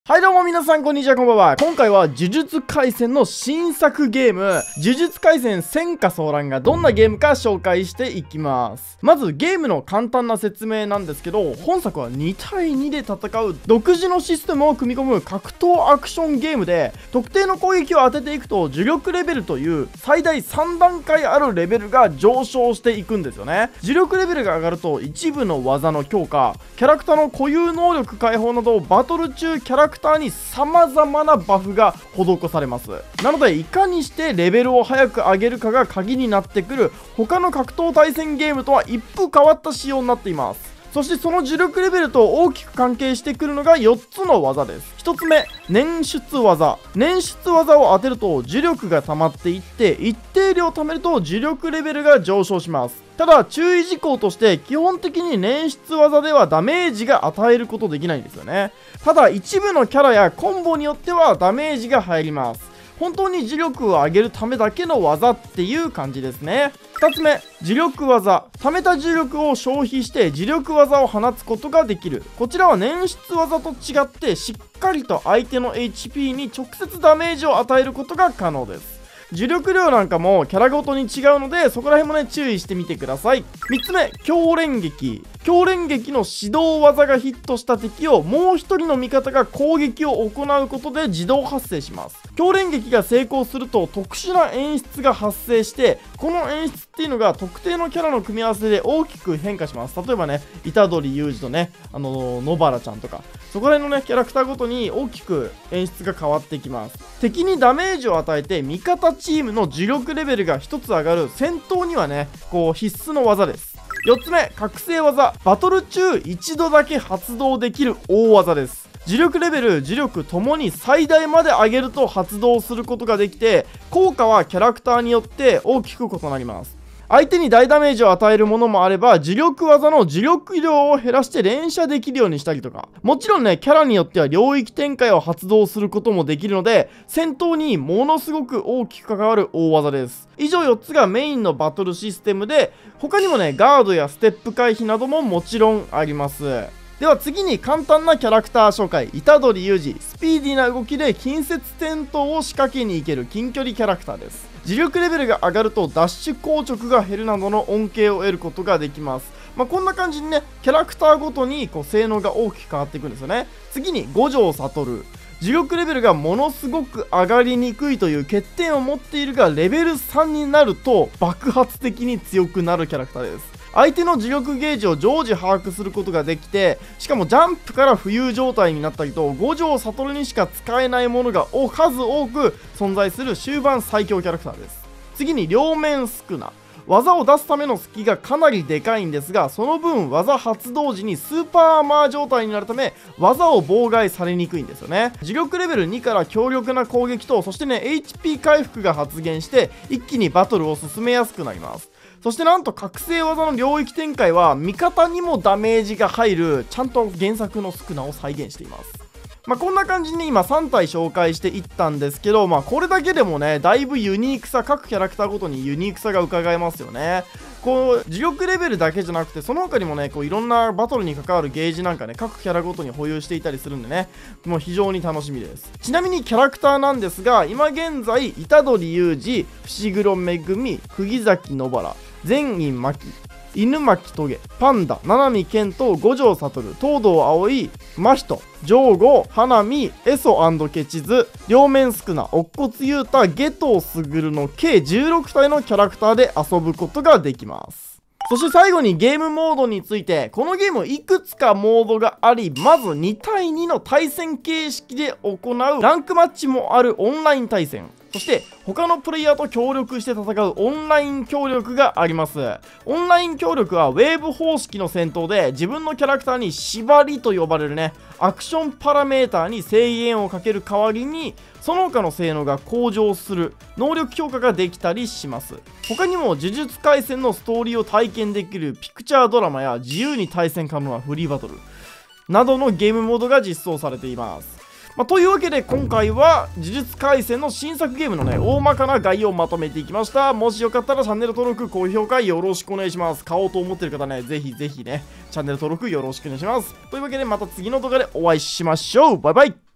はいどうも皆さんこんにちは、こんばんは。今回は呪術廻戦の新作ゲーム、呪術廻戦戦火騒乱がどんなゲームか紹介していきます。まずゲームの簡単な説明なんですけど、本作は2対2で戦う独自のシステムを組み込む格闘アクションゲームで、特定の攻撃を当てていくと呪力レベルという最大3段階あるレベルが上昇していくんですよね。呪力レベルが上がると一部の技の強化、キャラクターの固有能力解放などバトル中キャラクターに様々なバフが施されます。なのでいかにしてレベルを早く上げるかが鍵になってくる他の格闘対戦ゲームとは一風変わった仕様になっています。そしてその呪力レベルと大きく関係してくるのが4つの技です。1つ目、捻出技。捻出技を当てると呪力が溜まっていって、一定量貯めると呪力レベルが上昇します。ただ注意事項として基本的に捻出技ではダメージが与えることできないんですよね。ただ一部のキャラやコンボによってはダメージが入ります。本当に呪力を上げるためだけの技っていう感じですね。2つ目、呪力技。貯めた呪力を消費して呪力技を放つことができる。こちらは捻出技と違ってしっかりと相手の HP に直接ダメージを与えることが可能です。呪力量なんかもキャラごとに違うので、そこら辺もね注意してみてください。3つ目、強連撃。強連撃の指導技がヒットした敵をもう一人の味方が攻撃を行うことで自動発生します。強連撃が成功すると特殊な演出が発生して、この演出っていうのが特定のキャラの組み合わせで大きく変化します。例えばね、虎杖裕二とね、野原ちゃんとか、そこら辺のねキャラクターごとに大きく演出が変わってきます。敵にダメージを与えて味方チームの呪力レベルが1つ上がる戦闘にはね必須の技です。4つ目、覚醒技。バトル中一度だけ発動できる大技です。呪力レベル、呪力ともに最大まで上げると発動することができて、効果はキャラクターによって大きく異なります。相手に大ダメージを与えるものもあれば、呪力技の呪力量を減らして連射できるようにしたりとか、もちろんねキャラによっては領域展開を発動することもできるので、戦闘にものすごく大きく関わる大技です。以上4つがメインのバトルシステムで、他にもねガードやステップ回避などももちろんあります。では次に簡単なキャラクター紹介。虎杖裕二。スピーディーな動きで近接戦闘を仕掛けに行ける近距離キャラクターです。磁力レベルが上がるとダッシュ硬直が減るなどの恩恵を得ることができます。こんな感じにねキャラクターごとに性能が大きく変わっていくんですよね。次に五条悟。磁力レベルがものすごく上がりにくいという欠点を持っているが、レベル3になると爆発的に強くなるキャラクターです。相手の磁力ゲージを常時把握することができて、しかもジャンプから浮遊状態になったりと、五条悟にしか使えないものが数多く存在する終盤最強キャラクターです。次に両面スクナ。技を出すための隙がかなりでかいんですが、その分技発動時にスーパーアーマー状態になるため技を妨害されにくいんですよね。磁力レベル2から強力な攻撃と、そしてね HP 回復が発現して一気にバトルを進めやすくなります。そしてなんと覚醒技の領域展開は味方にもダメージが入るちゃんと原作のスクナを再現しています。こんな感じに今3体紹介していったんですけど、これだけでもねだいぶユニークさ、各キャラクターごとにユニークさが伺えますよね。磁力レベルだけじゃなくて、その他にもねいろんなバトルに関わるゲージなんかね各キャラごとに保有していたりするんでね、もう非常に楽しみです。ちなみにキャラクターなんですが、今現在虎杖裕二、伏黒めぐみ、釘崎野原、善院真希、犬巻棘、パンダ、七海健人、五条悟、東堂葵、真人、上吾、花見、エソ&ケチズ、両面スクナ、乙骨雄太、下藤卓の計16体のキャラクターで遊ぶことができます。そして最後にゲームモードについて。このゲームいくつかモードがあり、まず2対2の対戦形式で行うランクマッチもあるオンライン対戦、そして他のプレイヤーと協力して戦うオンライン協力があります。オンライン協力はウェーブ方式の戦闘で、自分のキャラクターに縛りと呼ばれるねアクションパラメーターに制限をかける代わりに、その他の性能が向上する能力強化ができたりします。他にも呪術廻戦のストーリーを体験できるピクチャードラマや自由に対戦可能なフリーバトルなどのゲームモードが実装されています。というわけで今回は呪術廻戦の新作ゲームのね大まかな概要をまとめていきました。もしよかったらチャンネル登録、高評価よろしくお願いします。買おうと思ってる方ね、ぜひぜひねチャンネル登録よろしくお願いします。というわけでまた次の動画でお会いしましょう。バイバイ。